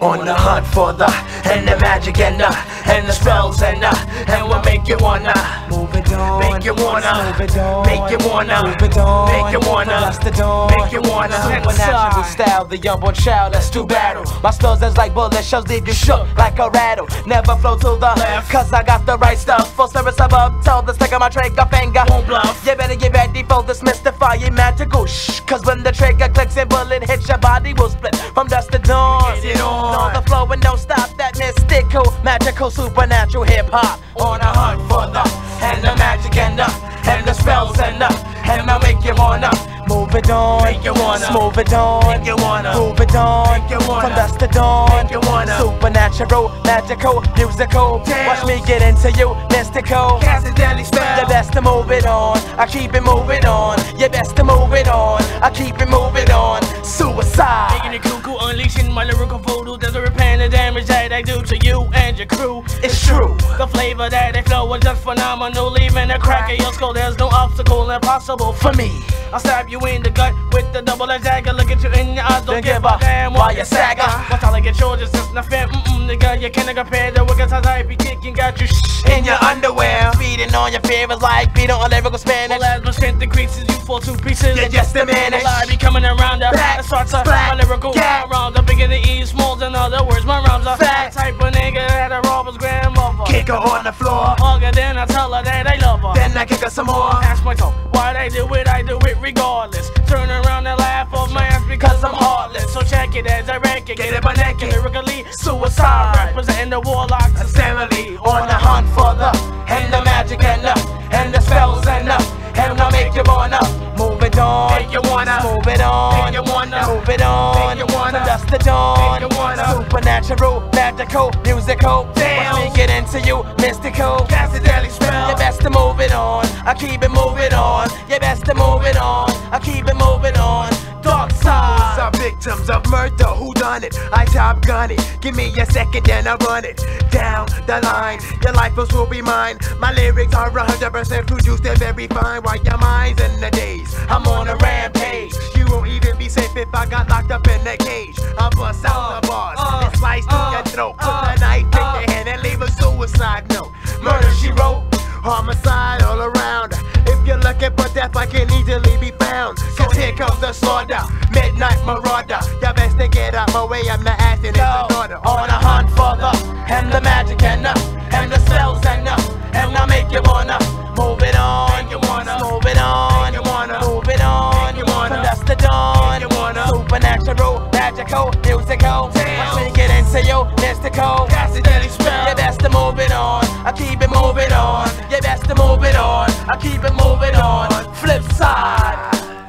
On the hunt for the magic and the spells and we'll make you wanna move it on, make you wanna move it on, make you wanna move it on, make you wanna dust the dawn, make you wanna. Supernatural style, the unborn child, let's do battle. My spells is like bullet shells, leave you shook like a rattle. Never flow to the left, cause I got the right stuff. Full service above, tell the stick of my trigger finger Won't bluff. You better get ready for this mystifying magical shh. Cause when the trigger clicks and bullet hits, your body will split from dust to dawn. Get it on. On the flow and don't stop that mystical, magical, supernatural hip-hop. On a hunt for the magic and the spells and I'll make you wanna move it on, make you wanna move it on, make you wanna move it on, make you wanna from dusk to dawn, make you wanna. Supernatural, magical, musical. Damn. Watch me get into you, mystical. Cast a deadly spell. You best to move it on, I keep it moving on. You best to move it on, I keep it moving on. Suicide. Making it cuckoo, unleashing my lyrical voodoo. There's a repair the damage that I do to you and your crew. It's true. The flavor that they flow is just phenomenal. Leaving a crack in your skull, there's no obstacle impossible For me, I'll stab you in the gut with the double-edged dagger. Look at you in your eyes, don't give a damn while you stagger. Once I like your shoulders, just nothing, nigga. You can't compare the wicked times I be kicking, got you in your underwear, feeding on your fears like beating on lyrical Spanish. Well, as my strength increases, you fall to pieces. You're just diminished. Well, I be coming around the Back, It starts up splat, my lyrical gap. round. The bigger the E, small in other words, my rhymes are Fact. type of nigga that a robber's grandmother. Kick her on the floor, Hug her, then I tell her that I love her. then I kick her some more. Ask my tongue why I do it regardless. Turn around and laugh off my ass because I'm heartless. So check it as I wreck it, Get it by naked. lyrically suicide, representing the warlocks and Family on the hunt for the magic and the spells and I'll make you wanna move it on, Make you wanna move it on, make you wanna move it on, make you wanna from dusk to dawn. make you wanna. Supernatural, magical, musical. Damn. Watch me get into you, mystical. Cast a deadly spell. You best to move it on, I keep it moving on. You best to move it on, I keep it moving on. Dark side. Some victims of murder, who done it? I top gun it. Give me a second, then I run it down the line. Your life will be mine. My lyrics are 100% produced, they're very fine. While your mind's in the days, I'm on a rampage. You won't even be safe if I got locked up in a cage. I bust out the bars and slice through your throat. Put the knife in your hand and leave a suicide note. Murder, she wrote. Homicide all around. If you're looking for death, I can easily be found. Cause here comes the slaughter, midnight marauder. Y'all best to get out my way, I'm not asking it's a daughter. On a hunt for the magic and the spells and I'll make you wanna move it on, Make you wanna move it on, make you wanna move it on, make you wanna from dusk to dawn. make you wanna. Supernatural, magical, musical. Damn. Watch me get into you, mystical. Cast a deadly spell. You best to move it on, I keep it moving on. You best to move it on, I keep it moving on. Flip side.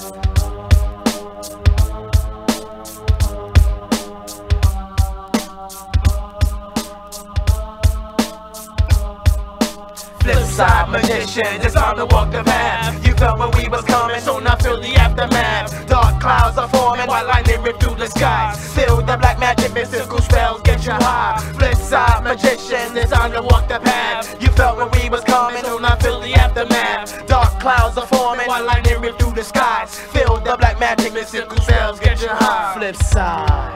Flip side magician, it's time to walk the path. You felt when we was coming, so now feel the aftermath. Dark clouds are forming while lightning rip through the skies. Feel the black magic, mystical spells get you high. Flip side magician, it's time to walk the path. You felt when we was coming, so now feel the aftermath. Dark clouds are forming while lightning rip through the skies. Feel the black magic, mystical spells get you high. Flip side.